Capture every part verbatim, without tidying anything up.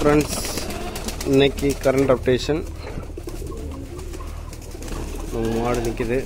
Friends, இன்னைக்கு current updation. நம்ம மாடு நிற்கிது.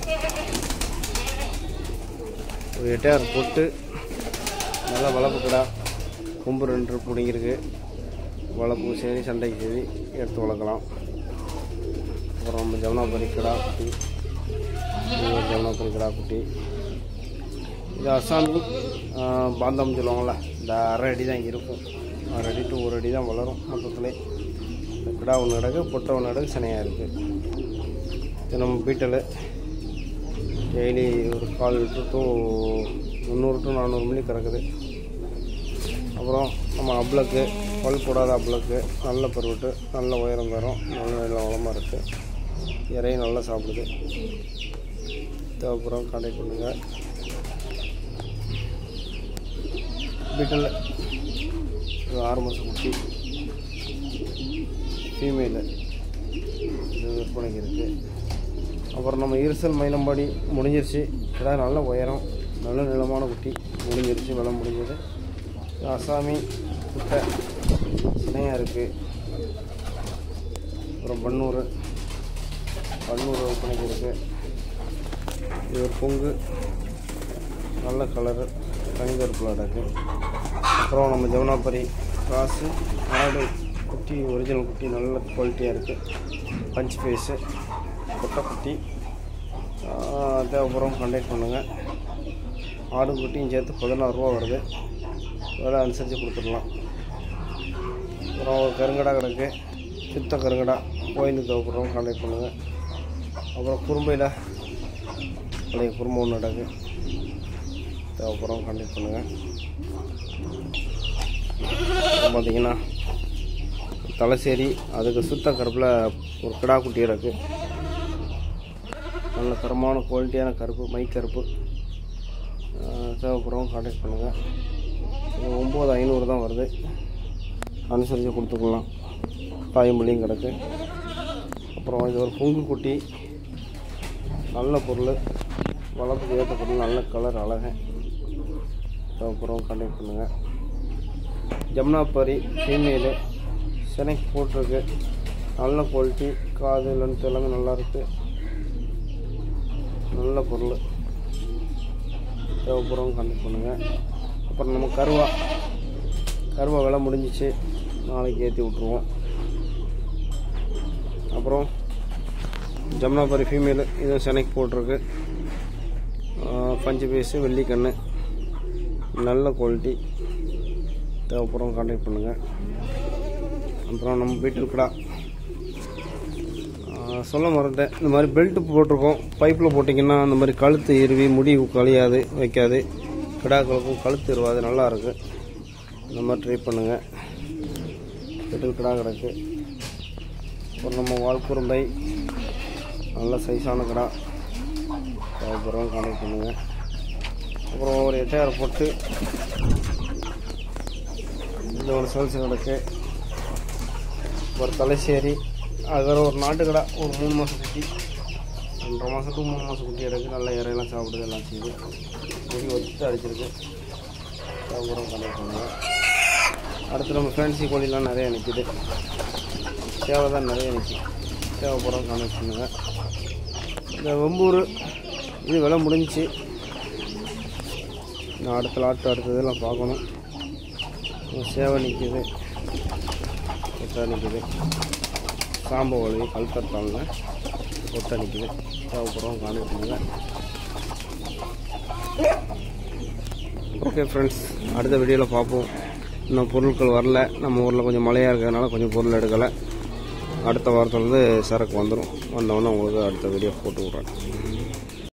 ஒரு எட்டாயிரம் போட்டு நல்லா வளர்ப்பு கடா கொம்பு ரெண்டு பிடிங்கிருக்கு. வளர்ப்பு சரி, சண்டைக்கு சரி எடுத்து வளர்க்கலாம். அப்புறம் நம்ம ஜமுனாபரி கடா குட்டி, ஜமுனாபரி கடா குட்டி. இது அசாமி பாந்தம் சொல்லுவாங்கள்ல, இந்த அரை அடி தான் இங்கே இருக்கும். அரை அடி டு ஒரு அடி தான் வளரும். மொத்தத்தில் கிடா ஒன்று நடக்கு, பொட்டை ஒன்று நடக்கு, சனையாக இருக்குது. இது நம்ம பீட்டலு டெய்லி ஒரு கால் லிட்டர் டு முந்நூறு டு நானூறு மில்லி கறக்குது. அப்புறம் நம்ம அப்ளக்கு, பல் போடாத அப்ளக்கு, நல்ல பருவட்டு, நல்ல உயரம் தரும், நல்ல நல்ல வளமாக இருக்குது. இறையும் நல்லா சாப்பிடுது. தேவைப்புறம் கான்டாக்ட் பண்ணுங்கள். பீட்டல் ஆறு மாதம் குட்டி ஃபீமேலு, இது விற்பனைக்கு இருக்குது. அப்புறம் நம்ம இருசல் மயிலம்பாடி முடிஞ்சிருச்சு. கிடா நல்ல உயரம், நல்ல நிலமான குட்டி முடிஞ்சிருச்சு, விலை முடிஞ்சது. அசாமி குட்டை சினையாக இருக்குது. அப்புறம் பன்னூறு பன்னூறு விற்பனைக்கு இருக்குது. இது ஒரு பொங்கு, நல்ல கலரு, தனிகருப்பில் அடக்கு. அப்புறம் நம்ம ஜமுனாபரி கிராஸு ஆடு குட்டி, ஒரிஜினல் குட்டி, நல்ல குவாலிட்டியாக இருக்குது. பஞ்ச் ஃபேஸு, கொட்டை குட்டி. தேவைப்புறம் கான்டாக்ட் பண்ணுங்கள். ஆடு குட்டியும் சேர்த்து பதினாறுரூவா வருது. விலை அனுசரித்து கொடுத்துடலாம். அப்புறம் ஒரு கருங்கடா கிடக்கு, சுத்த கருங்கடா, கோயிலுக்கு தேவைப்படுறோம் கான்டாக்ட் பண்ணுங்கள். அப்புறம் குறும்பையில் பழைய குறும்பு ஒன்று நடக்கு, தேவைப்படுறோம் கான்டாக்ட் பண்ணுங்கள். பார்த்திங்கன்னா தலைசேரி, அதுக்கு சுத்த கருப்பில் ஒரு கிடா குட்டி இருக்குது. நல்ல தரமான குவாலிட்டியான கருப்பு, மை கருப்பு. தேவைப்படுறவங்க கான்டாக்ட் பண்ணுங்கள். இது ஒம்பது ஐநூறு தான் வருது, அனுசரித்து கொடுத்துக்கலாம். தாயம்பள்ளியும் கிடக்கு. அப்புறம் இது ஒரு பொங்கு குட்டி, நல்ல பொருள், வளர்ப்புக்கு ஏற்ற பொருள், நல்ல கலர், அழகு. தேவைப்படுறவங்க கான்டாக்ட் பண்ணுங்கள். ஜமுனாபரி ஃபீமேலு, செனைக்கு போட்டிருக்கு, நல்ல குவாலிட்டி, காது லென்த் எல்லாமே நல்லாயிருக்கு, நல்ல பொருள். தேவைப்படுறவங்க கான்டாக்ட் பண்ணுங்கள். அப்புறம் நம்ம கருவா கருவா விலை முடிஞ்சிச்சு, நாளைக்கு ஏற்றி விட்ருவோம். அப்புறம் ஜமுனாபரி ஃபீமேலு, இதுவும் செனைக்கு போட்டிருக்கு. பஞ்சு பீஸு, வெள்ளிக்கண்ணு, நல்ல குவாலிட்டி. தேவைப்படுறவங்க கான்டாக்ட் பண்ணுங்கள். அப்புறம் நம்ம பீட்டல் கடா சொல்ல மறந்தேன், இந்த மாதிரி பெல்ட்டு போட்டிருக்கோம். பைப்பில் போட்டிங்கன்னா அந்த மாதிரி கழுத்து இருவி முடி கழியாது, வைக்காது. கிடாக்களுக்கும் கழுத்து இருவாது, நல்லாயிருக்கு. இந்த மாதிரி ட்ரை பண்ணுங்கள். பீட்டல் கடா கிடக்கு. அப்புறம் நம்ம வால்குறும்பை, நல்ல சைஸான கடா, தேவைப்படுறவங்க கான்டாக்ட் பண்ணுங்கள். அப்புறம் ஒரு எட்டாயிரம் போட்டு இந்த ஒரு சேல்ஸ் கிடக்கு. ஒரு தலைசேரி, அதில் ஒரு நாட்டு கடை, ஒரு மூணு மாதம் குட்டி, ரெண்டரை மாதம் டு மூணு மாதம் குட்டி கிடக்கு. நல்ல இறையெல்லாம் சாப்பிடுது, எல்லாம் செய்யுது. குடி ஒத்து அடிச்சிருக்கு. தேவைப்படுறோம் கான்டாக்ட் பண்ணுங்கள். அடுத்து நம்ம ஃபேன்சி கோழிலாம் நிறைய நிற்கிது, சேவை தான் நிறைய நிற்கிது. தேவைப்படுறோம் கான்டாக்ட் பண்ணுங்கள். இந்த வெம்பூர் இது விலை முடிஞ்சிச்சு. நான் அடுத்த லாட்டு அடுத்ததெல்லாம் பார்க்கணும். சேவை நிற்கிது, கொட்டை நிற்கிது. சாம்பு வழி கல்கத்தாவில் கொட்டை நிற்கிது. தேவைப்படுறோம் கான்டாக்ட் பண்ணுங்கள். ஓகே ஃப்ரெண்ட்ஸ், அடுத்த வீடியோவில் பார்ப்போம். இன்னும் பொருட்கள் வரல. நம்ம ஊரில் கொஞ்சம் மழையாக இருக்கிறதுனால கொஞ்சம் பொருள் எடுக்கலை. அடுத்த வாரத்துலேருந்து சரக்கு வந்துடும். வந்தவொடனே உங்களுக்கு அடுத்த வீடியோ போட்டு விட்றேன்.